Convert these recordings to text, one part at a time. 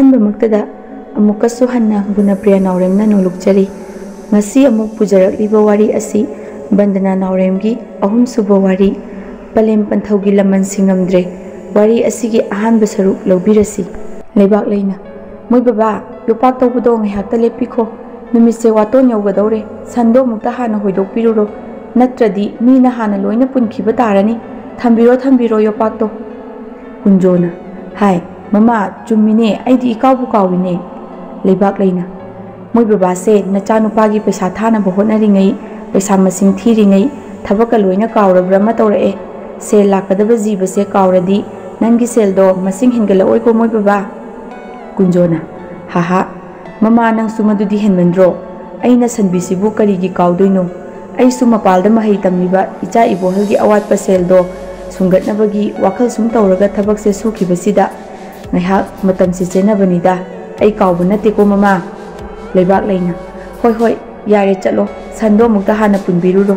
ꯑꯍꯥꯟꯕꯃꯛꯇꯗ ꯑꯃꯨꯛꯀꯁꯨ ꯍꯟꯅ Gunapriya Naoremna ꯅꯣꯡꯂꯨꯛꯆꯔꯤ ngasi amuk pujarakliba wari asi Bandana Naoremgi ahumsuba wari Palem Panthougi Lamal Singamdre wari asigi ahanba saruk laubirasi leibak leina moi baba yopak tawbudo ngaihakta lepikho numise waton yaugadore sando mukta hana hoidokpiruro natradi mina hana loina punkhiba tarani thambiro yopak to Kunjona hai mama chumine aidi ikawbu kawine leibak leina moi baba se nachanupagi paisa thana bahona ringai paisa masing thiringai thabaka loina kawrabra ma tawrae sel lakadaba jiba se kawradi nangi sel do masing hingala oi ko moi baba Kunjona haha mama nang sumadudi henmandro aina sanbisibu karigi kawdoino ai suma palda mahai tamiba icha ibohalgi awat pasel do sungatnabagi wakhal sum tawraga thabak se sukibasida ngaihak matam se chenabanida ai kawbu nate ko mama leibak leina hoi yare chalo sando mukta hana punbiruro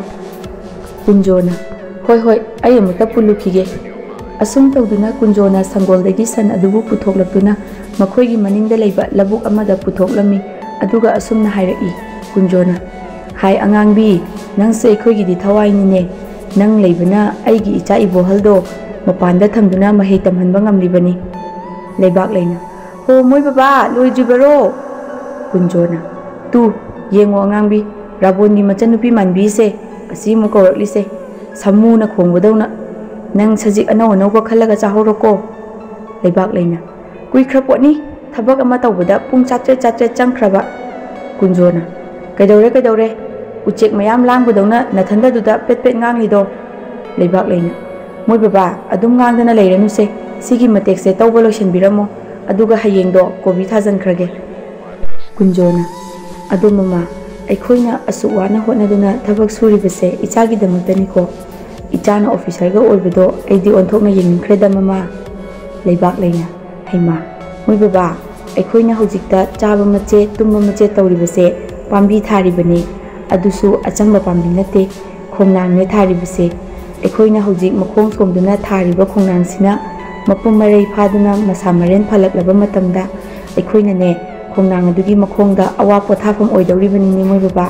Kunjona hoi ai amukta pulukhige asum tawduna Kunjona sangoldagi san adubu puthoklaptuna makhoigi maningda leiba labuk amada puthoklami aduga asumna hairaki Kunjona hai angangbi nangse ekhoigi di thawainine nang leibana aigi icha ibohaldo mapanda thamduna mahei tamhanba ngamlibani leibak leina ho moi baba loijibaro Kunjona tu yengo angangbi raboni machanupi manbise asi mu kawraklise samuna khongbadawna nang sajik anaw ko khalaga chahoroko leibak leina kui khraponi thabak ama tawbada pung chatre changkhraba Kunjona kaidore uchek mayam langbadawna nathanda duda pet nganglido leibak leina moi baba adum ngangdana leiranuse sigi matekse tawba loisanbiramo aduga hayengdo kobi thajankrage Kunjona adu mama aikhoina asuwana honaduna thabak suribase ichagi damakdani ko ichana officer ga olbado aidi onthokna yengkreda mama leibak leina haima moi baba aikhoina hojikta chaba mache tumma mache tawribase pambi tharibani adusu achangba pambi nate khongnang ne tharibase aikhoina hojik makhong somduna thariba khongnang sina mapum marai phaduna masamaren phalaklaba matamda aikhoina ne khongnang adugi makhongda awa pothafam oidawribani ne moi baba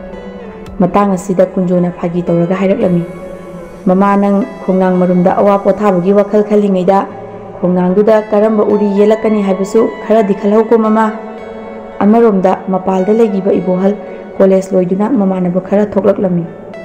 matang asida Kunjona phagi tawraga hairaklami mama nang khongnang marumda awa pothabagi wakhal khalingaida khongnangduda karamba uri yelakani haibasu khara dikhalhau ko mama amaromda mapalda legiba ibohal college loiduna mamanaba khara thoklaklami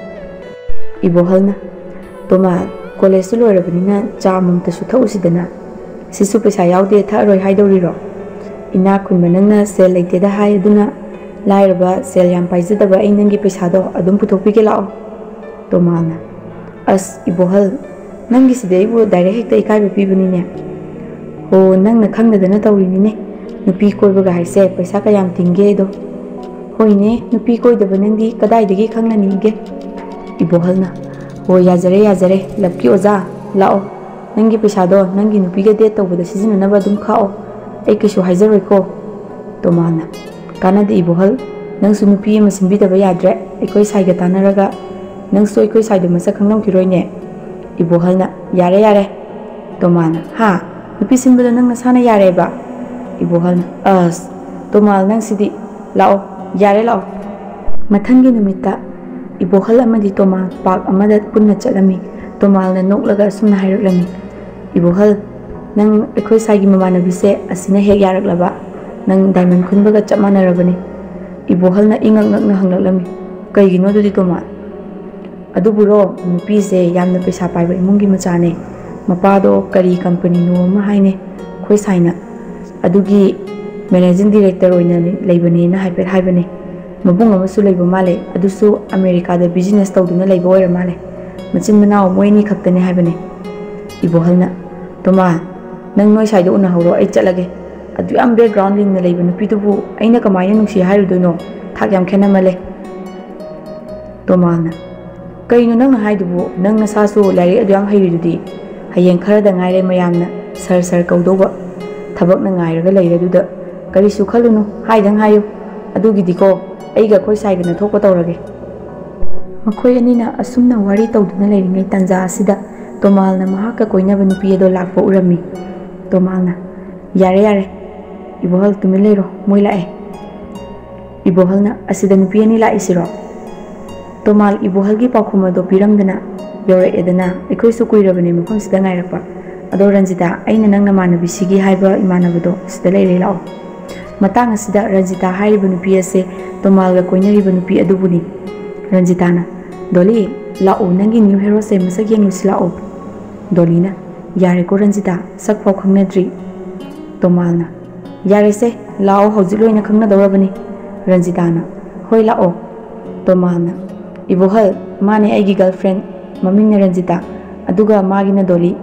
ibohalna toma college loirabanina chamumta su thausidana sisu pesa yaude tharoi haidoriro ina khunba nangna sel leiteda hai aduna lairaba sel yam paijadaba ainangi pesa do adum puthokpige lao tomana as ibohal nangi sidaibu direct hekta ikaiba pibanine ho nangna khangdana tawrinine nupi koibaga haise paisa kayam tingge do hoine nupi koidaba nangdi kadaidagi khangnaninge ibohalna ho yajare lapki oza lao nangi paisa do nangi nupi ga de tawbada sizinanaba dum khao ai kishu haijaroi ko tomana kanade ibohal nangsu nupi ama sinbidaba yadre ekoi saiga tanaraga nangsu ekoi saidu masa khanglamkiroine ibohalna yare tomana ha nupi sinbada nangna sana yare ba ibohalna as tomal nang sidi lao yare lao mathangi numita ibohal amadi tomal pak amada punna chalami tomal na noklaga sumna hairuklami ibohal nang ekoi saigi mamanabise asina hek yaraklaba nang diamond khunbaga chapmanarabani ibohalna ingangna hanglaklami kaigino dudi tomal aduburo nupi se yamna pesa paiba imungi machane mapado kari company no ma haine khoi saina adugi managing director oina leibani na haipet haibani mabung amasu leiba male adusu America da business tawduna leiba oira male machin manao moini khaktane haibani ibohalna toma nang noi saida una hawro ai chalage adu am background lin na leiba nupi tubu aina kamaina nungsi hairudono thak yam khena male tomana kaino nang haidubu nang nasasu lari adu yang hairidudi hayeng khara da ngaire mayamna sar kaudoba thabak na ngairaga leiraduda karisu khalunu haidang hayu adugidiko aiga khoi saiga na thokpa tawrage makhoi anina asumna wari tawduna leiringai tanja asida tomalna mahaka koinaba nupi ado lakpa urami tomalna yare Ibohal tumilero moi lae. Ibohalna asida nupi ani laisiro. Tomal ibohalgi pakhum ado piramdana yore ekoi su kuirabani mafam sida ngairakpa. Ado Ranjita aina nang namanabi sigi haiba imanabado sida leire lao. Matang asida Ranjita hairiba nupi ase Tomalga koinariba nupi adubuni. Ranjitana Dolly lao nangi new hero se masak yenglusi lao. Dolina yare ko Ranjita sak pau khangnadri. Tomalna yare se lao hojik loina khangnadorabani. Ranjitana hoi lao. Tomalna Ibohal mane aigi girlfriend mamingna Ranjita aduga magina Dolly.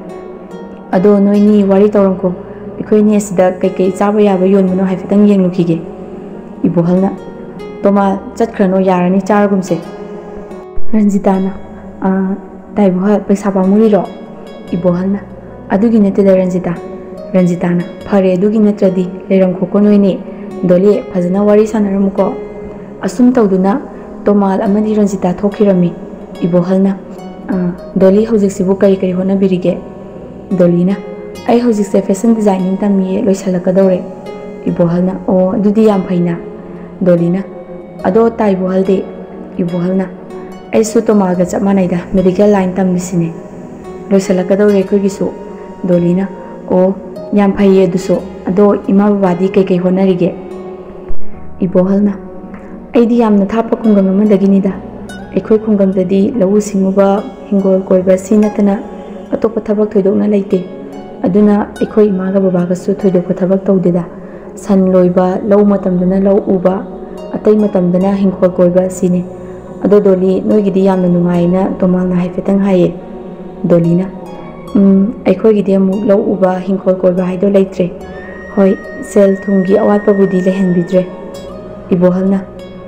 Ado noini wari tawramko ekoi ni asida kai chaba yaba yonmano haifetang yenglukige. Ibohalna Tomal chatkrano yarani chargumse. Ranjitana Taibohal paisa pamuri ro. Ibohalna adugi neteda Ranjita. Ranjitana phare adugi netradi leram khoko noini Dolly phajana wari sanaramuko. Asum tawduna Tomal amadi Ranjita thokirami. Ibohalna Dolly hojik sibu kari honabirige. Dolina ai hojik se fashion designing tamiye loisalakadore. Ibohalna o adudi yam phaina. Dolina ado Taibohal de. Ibohalna ai su Tomalga chap manaida medical line tamisine loisalakadore kogisu. Dolina o yam phaiye duso ado ima babadi kai honarige. Ibohalna aidi yamna thapa khungam amandaginida ekoi khungamdadi lawu singuba hingol koiba sinatana atopa thabak thoidokna leite. Aduna ekoi imaga babaga su thoidokpa thabak tawdeda. San loiba law matamdana law uba atai matamdana hingol koiba sine. Ado Dolly noigidi yamna nungaina Tomalna haifetang haye. Dolina ekoi gidi amu law uba hingol koiba haido leitre. Hoi sel thungi awatpa budi lehenbidre. Ibohalna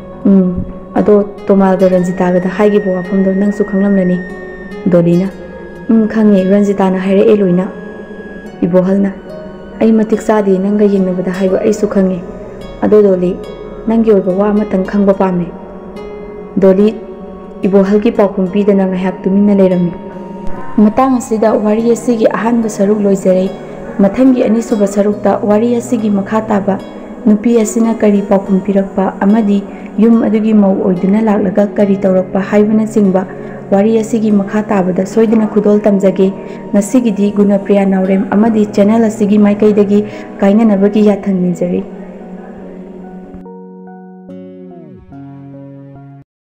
ado Tomalga Ranjitaga da haigi bo wafamdo nangsu khanglamlani. Dolina khange Ranjitana haire eloina. Ibohalna ai matik sadi nanga yengnabada haiba ai su khange. Ado Dolly nangi oiba wa amatang khangba pame. Dolly Ibohalgi paukhum pidana ngahak tuminna leirami. Matang asida wari asigi ahanba saruk loizare. Mathangi anisuba sarukta wari asigi makha taba nupi asina kari paukhum pirakpa amadi yum adugi mau oiduna laklaga kari tawrakpa haibana chingba wari asigi makha tabada soidina khudol tamjage. Ngasigidi Gunapriya Naorem amadi channel asigi maikaidagi kainanabagi yathang nijari.